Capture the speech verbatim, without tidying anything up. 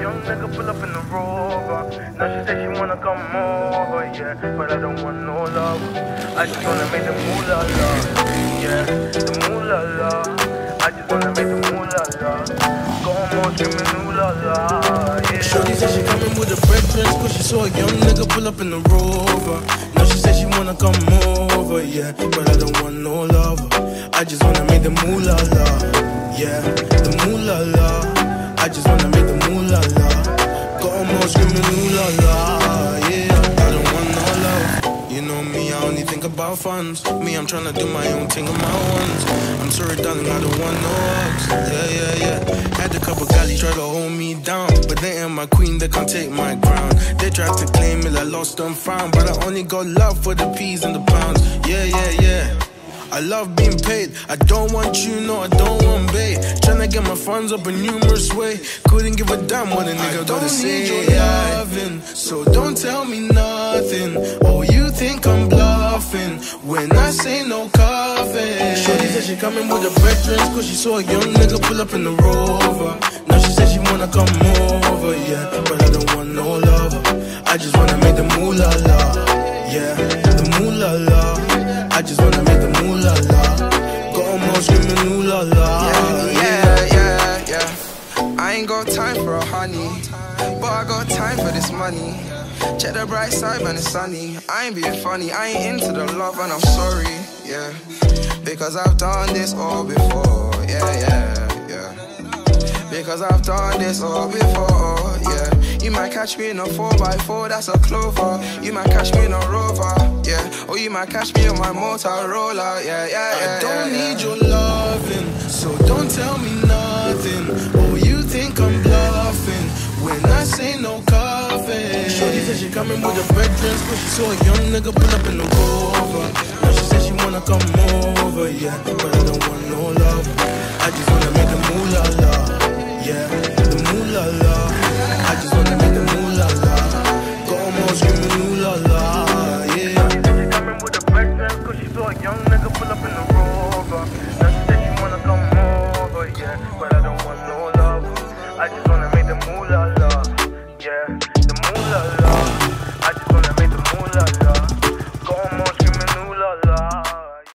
young nigga pull up in the Rover. Now she said she wanna come over, yeah, but I don't want no love. I just wanna make the moolah la, yeah, the moolah la. I just wanna make the moolah la. Go on, screaming ooh la la, yeah. Shorty said she coming with a preference, cause she saw a young nigga pull up in the Rover. Now she said she wanna come over, yeah, but I don't want no love. I just wanna make the moolah la, yeah, the moolah la. I just wanna make the moolah la. Got 'em all screaming ooh la la, yeah. I don't want no love. You know me, I only think about funds. Me, I'm tryna do my own thing on my ones. I'm sorry, darling, I don't want no hugs. Yeah, yeah, yeah. Had a couple galleys try to hold me down, but they ain't my queen, they can't take my crown. They tried to claim it, I lost and found, but I only got love for the peas and the pounds. Yeah, yeah, yeah. I love being paid. I don't want you, no, I don't want bait. Tryna get my funds up a numerous way. Couldn't give a damn what a nigga gotta say. I don't need your loving, so don't tell me nothing. Oh, you think I'm bluffing when I say no coffee. Shorty said she coming with her veterans, cause she saw a young nigga pull up in the Rover. Now she said she wanna come over, yeah, but I don't want no love. I just wanna make the moolah la, yeah, the moolah la. I just wanna make the moolah la. Got 'em all screaming ooh la la. Yeah, yeah, yeah, yeah. I ain't got time for a honey, but I got time for this money. Check the bright side when it's sunny. I ain't being funny, I ain't into the love and I'm sorry, yeah. Because I've done this all before, yeah, yeah, yeah. Because I've done this all before, yeah. You might catch me in a four by four, that's a Clover. You might catch me in a Rover, yeah. Or you might catch me on my Motorola, yeah, yeah, yeah. I don't yeah, need yeah. your loving, so don't tell me nothing. Oh, you think I'm bluffing when I say no coffee. Shorty said she coming with her veterans, cause she saw a young nigga pull up in the Rover. Now she said she wanna come over, yeah, but I don't want no love. I just want